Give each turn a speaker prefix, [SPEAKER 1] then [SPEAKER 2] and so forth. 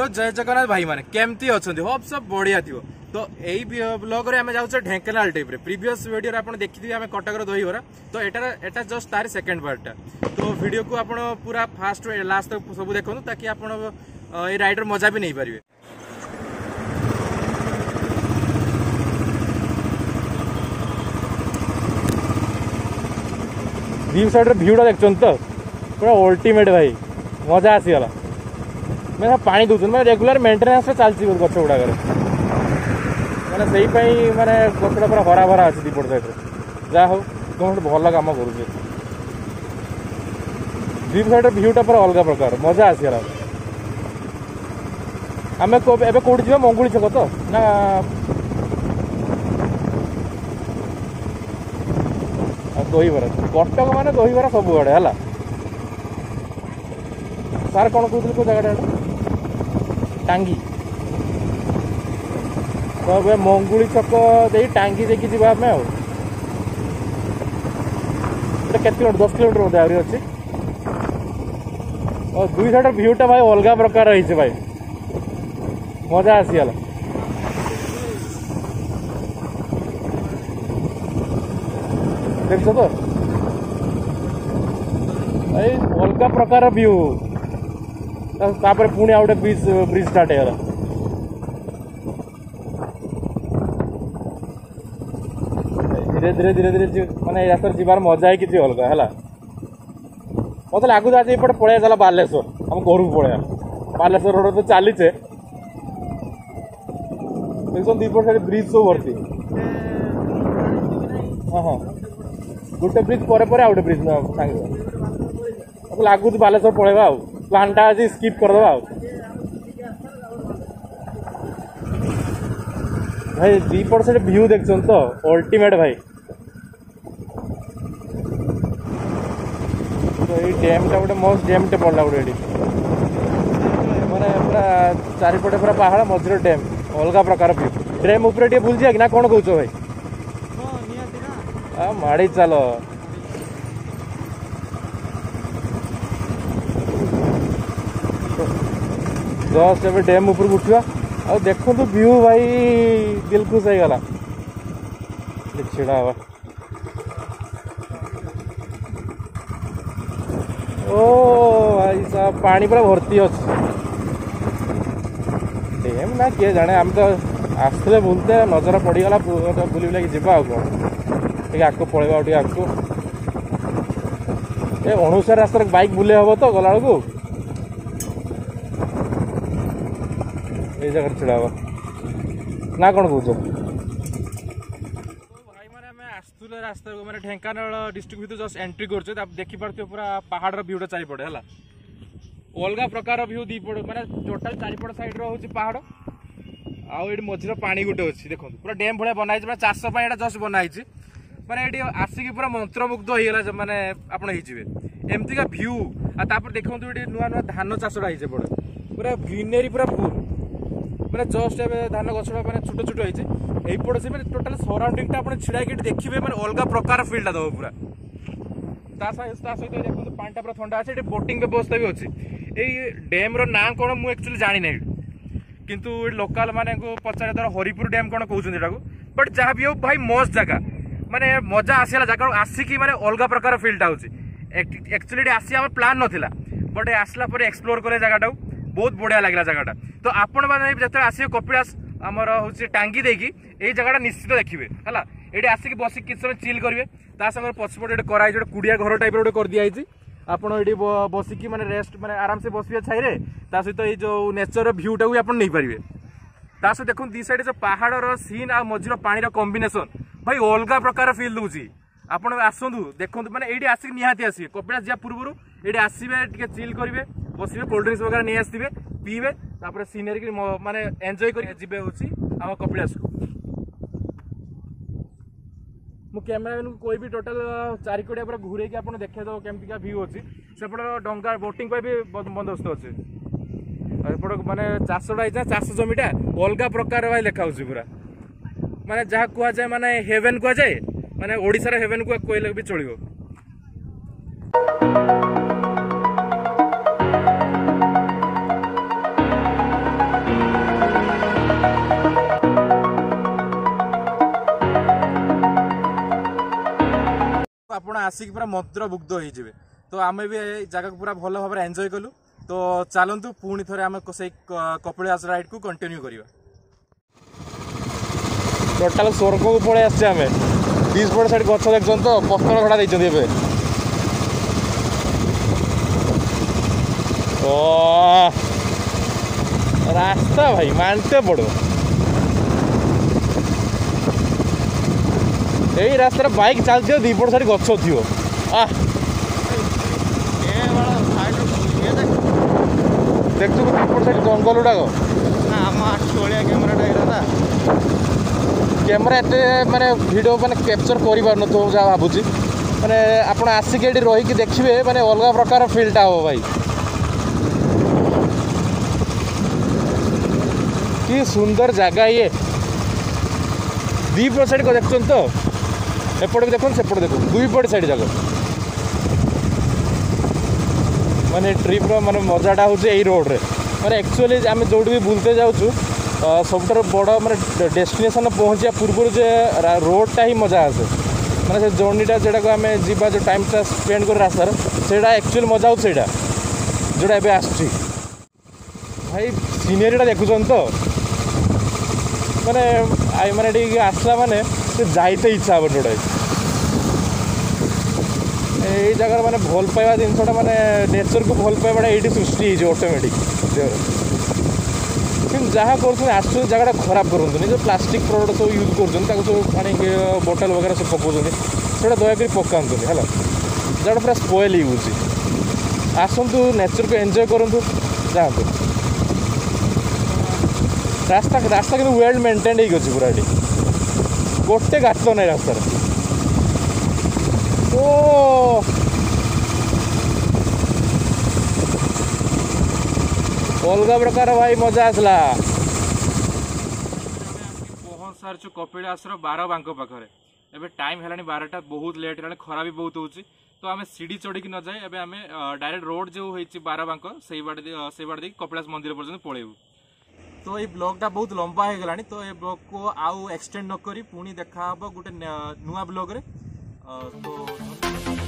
[SPEAKER 1] Hello जय जगन्नाथ भाई माने केमती अछंती होप सब बढ़िया थियो। तो एई ब्लॉग रे हमें जाउछ ढेंकनाल टाइप रे प्रीवियस वीडियो रे आपण देखिथि हमें कटक रो दही बरा। तो एटा जस्ट तार सेकंड पार्ट टा। तो वीडियो को आपण पूरा फास्ट रे लास्ट तक सब देखनु ताकि आपण ए राइडर मजा भी नहीं पारिबे। व्यू साइड रे व्यूटा देखछन तो पूरा अल्टीमेट भाई मजा आसी गला। मैं पानी दूसरी मैं रेगुलर मेंटेनेंस चलती गछ गुड़ाक मैंने से मैंने गछटा पूरा हरा भरा अच्छी दीपट साइड जहाँ हो तुम भल कम कर दीप साइड भ्यूटा पूरा अलग प्रकार मजा आसीगला। आम एवं कौटी जा मंगुली छक तो ना दहीबरा कटक मान दहीबरा सब आड़े है सार कौन कहते को जगह टांगी तो ए मंगुली छक दे टांगी देखी जी आम के 10 किलोमीटर बोधे आहरी अच्छी और दुई साइड भ्यूटा भाई अलग प्रकार रही भाई मजा आसीगला। देख तो भाई अलग प्रकार व्यू तापर पुणी आउ ब्रिज स्टार्ट है धीरे धीरे धीरे धीरे माने यार जीवार मजा ही किसी अलग है मत लगुच आज ये पड़े चला बालेश्वर हम घर को पड़े बालेश्वर रोड तो चलीचे दीपट साइड ब्रिज सब भर्ती हाँ हाँ गोटे ब्रिज पर आउ ब्रिज सांगे मत लगुच बालेश्वर पड़ेगा प्लान टा आज स्किप करदे भाई दीपट साइड व्यू देखछन तो अल्टीमेट भाई। तो ये डैम टा गोटे मस्त डैम टे पड़ला गोटे माने पूरा चारिपटे पूरा पहाड़ मझिर डैम अलग प्रकार व्यू डैम ऊपर टे बुल जा कि ना कौन कहूछ भाई माड़ी चलो जस्ट ए डैम ऊपर उठा आ देखो तो व्यू भाई दिल खुश हो गला छिड़ा हवा ओ भाई साहब पानी पूरा भर्ती अच्छे डैम ना किए जाने आम तो आसते बुलते नजर पड़गला बुली बुला जा कौन आग पड़ेगा आग ए अनुसार रास्ता बाइक बुले हम तो गला बेलू जगह छिड़ा ना कौन कौच भाई मैंने आसुले रास्ता को मैंने ढेंकानाल डिस्ट्रिक्ट भीतर जस्ट एंट्री कर देखी पार्थ पूरा पहाड़ भ्यूटा चारिपटे है अलग प्रकार व्यू दीपट मैंने टोटाल चारिपट साइड रोचे पहाड़ आउ मझीर पानी गोटे अच्छी देखो पूरा डैम भाया बनाई चाष जस्ट बनाई मैंने ये आसिक पूरा मंत्रमुग्ध होगा मैंने आप एमतीका भ्यू आपर देखो ये नुआ नुआ धान चाषटा होइए पड़े पूरा ग्रीनरी पूरा फुल मैंने जस्ट ए धान गछटा मैंने छोट छोट होपट से मैंने टोटाल सराउंडिंग आप छिड़ा देखिए मैंने अलग प्रकार फिल्डटा दब पूरा सहित देखो पानी पूरा थंडा अच्छे बोटिंग व्यवस्था भी अच्छी ये डैम ना कौन मुझे एक्चुअली जानी ना किंतु लोकाल माने पचार द्वारा हरिपुर डैम कौन कहते बट जहाँ भी हो भाई मस्त जगह माने मजा आसला जगह आसिकी माने अलग प्रकार फिल्डटा होची एक्चुअली आसी आम प्लान नाला बट आसला एक्सप्लोर करे जगह बहुत बढ़िया लगे जगहटा। तो आपण मैंने जो आसे कपिलास आमर हूँ टांगी देकी ये जगह निश्चित देखिए है ये आसिक बसिक किसी समय चिल करेंगे तांगे पछपटे गोटे कराई जो कुड़िया घर टाइप गोटे कर दिखाई आपड़ ये बसिकी मैंने रेस्ट मैंने आराम से बसवे छाई सहित ये जो नेचर भ्यूटा भी आप नहीं पारे सहित देखो दी साइड जो पहाड़ सीन आ मझीर पानी कॉम्बिनेशन भाई अलग प्रकार फिल दूसरी आपड़ आसतु देखो मैंने ये आसिक निहाती आसवे कपिलास जा पूर्व ये आसवे चिल करेंगे बसवे कोल्ड ड्रिंक्स वगैरह नहीं आसवे पीबे तापर सीनरी माने एंजॉय कर जीवे होची आम कपिलास को मु कैमेरामैन को कोई भी टोटल चारिकोटिया पूरा घूरे कि आप देखे दो केमती व्यू अच्छी सेपट डंगा बोटिंग भी बंदोबस्त अच्छे एपट माने चाषटा होता चाष जमीटा अलग प्रकार भाई लेखा पूरा माने जहाँ कहुए माने हेवेन कहुए माने ओडिशार हेवेन को कहले भी चलो। ଆପଣ ଆସିକି ପୁରା ମନ୍ତ୍ରମୁଗ୍ଧ ହେଇଯିବେ। तो आम भी जगह को पूरा भल भाव एंजॉय कलु। तो चलतु पुणी थे आम से कपिलास राइड को कंटिन्यू करवा। टोटाल स्वर्ग को पलि आसे आम बीच पट साइड गछ देख तो पत्थर खड़ा देखते रास्ता भाई मानते पड़ो। यही रास्ता बाइक चलती दीपट साइड गछ थी देख तू दीपट साइड जंगल गुड़ाक कैमेरा एत माने वीडियो माने कैप्चर कर पार तो जहाँ भावुँ माने आप आसिक ये रही देखिए माने अलग प्रकार फिल्टा हम भाई कि सुंदर जगह ये दीपट साइड को देखते तो एपट भी देखो सेपट देखो दुई पट साइड जगह माने ट्रिप माने मजाटा हूँ यही रोड रे माने एक्चुअली आम जो भी बुलते जाऊँ सब बड़ माने डेस्टिनेशन पहुँचा पूर्व जे रोडटा ही मजा आसे माने से जर्नीटा जोटा आम जा जो टाइमटा स्पेंड कर रास्तार से एक्चुअली मजा हो जोटा एवं आस भाई सीनेरीटा देखुन तो माने आई माने आसला माने जाइते इच्छा हे जोटा यही जगह माने भल पाइबा जिनसा माने नेचर को भल पाइबाटा ये सृष्टि ऑटोमेटिक जहाँ कर जगह खराब करूँ जो प्लास्टिक प्रोडक्ट सब यूज कर सब बोतल वगैरह सब पकाउं से दयाकोरी पकातुनि है जगह पूरा स्पॉइल हो आसतु नेचर को एंजॉय करूँ जातु रास्ता रास्ता कि वेल मेंटेन हो पूरा ये गोटे गात ना रास्तार ओ अलग प्रकार भाई मजा आसला पहुँच सारी कपिलास 12 बांक पाखे एवं टाइम है 12टा बहुत लेट है खरा भी बहुत होची तो आम सीढ़ी चढ़ी न जाए एवं आम डायरेक्ट रोड जो होती 12 बांक से बाटे कपिलास मंदिर पर्यटन पलैबू। तो ये ब्लॉगटा बहुत लंबा हो गलानी तो ये ब्लॉग को आउ एक्सटेंड न करी पुणी देखा गोटे नुआ ब्लॉग रे तो